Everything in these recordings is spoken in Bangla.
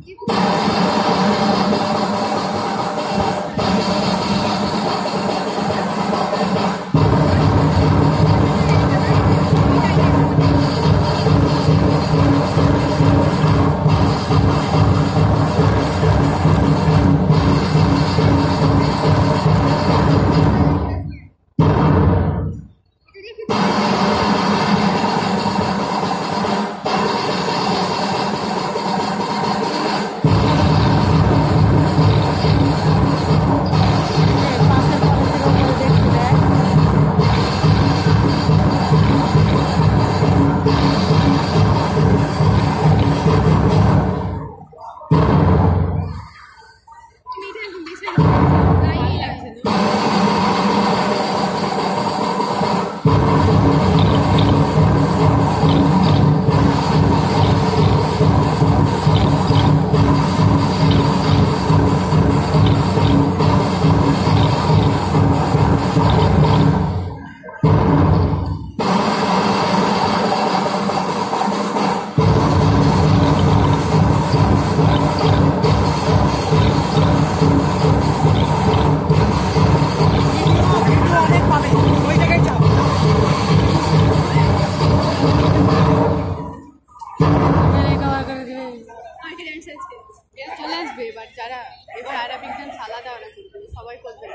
চলে আসবে এবার যারা এবার আরাবিক ডান্স আলাদা ওরা করবে সবাই করবে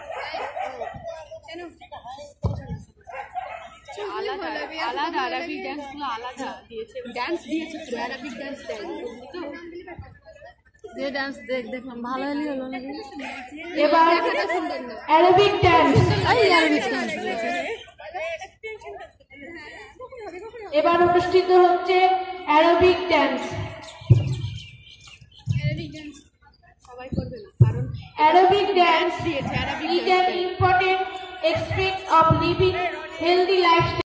আলাদা আরাবিক ডান্স গুলো আলাদা দিয়েছে ডান্স দিয়েছে তো আরাবিক ডান্স দেয়নি তো যে ডান্স দেখলাম ভালো হলেই হলো নাকি এবার আরাবিক ডান্স এবার অনুষ্ঠিত হচ্ছে আরাবিক ডান্স সবাই করবে না কারণ Arabic dance দিয়েছে is an important aspect of living healthy lifestyle.